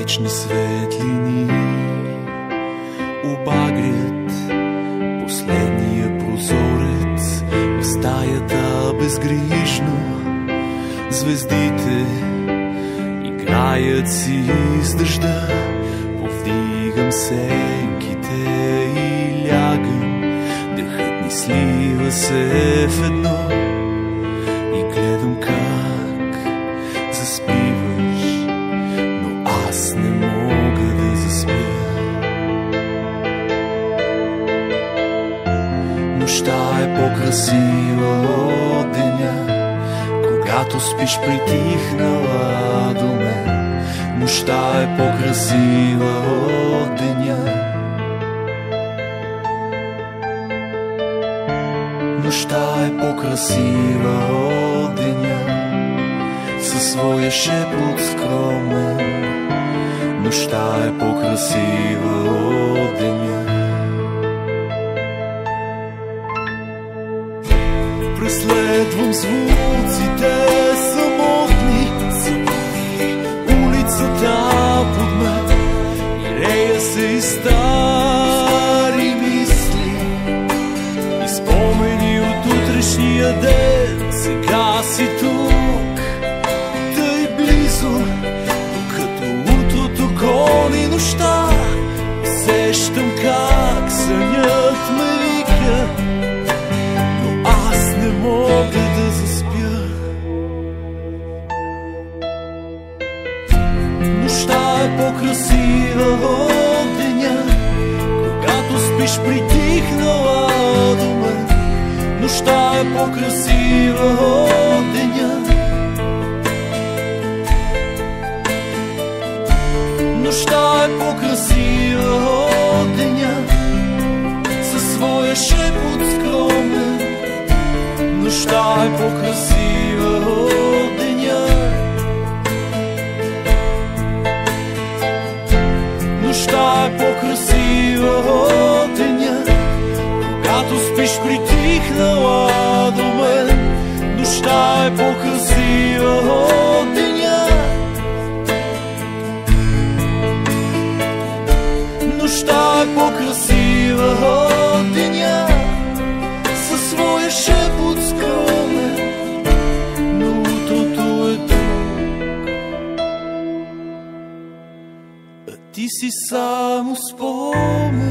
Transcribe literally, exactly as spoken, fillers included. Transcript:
вечни светлини обагрят последния прозорец в стаята безгрижно. Звездите играят си с дъжда, повдигам сенките и лягам. Дъхът ни слива се в едно и гледам как заспиваш, но аз не мога да заспя. Нощта е по-красива от деня, когато спиш притихнала до мен. Нощта е по-красива от деня. Нощта е по-красива от деня, със своя шепот скромен. Нощта е по-красива от деня. Преследвам звуците самотни, улицата под мен и рея се из стари мисли и спомени от утрешния ден. Сега си тук, тъй близо, като утото гони нощта. Усещам как сънят ме вика, но аз не мога да заспя. Нощта е по-красива от деня, когато спиш притихнала до мен. Нощта е по-красива от деня. Нощта е по-красива от деня, със своя шепот скромен. Нощта е по-красива от деня. Нощта е по-красива от деня, когато спиш притихнала до мен. Нощта е по-красива от деня. Нощта е по-красива от деня, със своя шепот скромен, но утрото е тук, а ти си само спомен.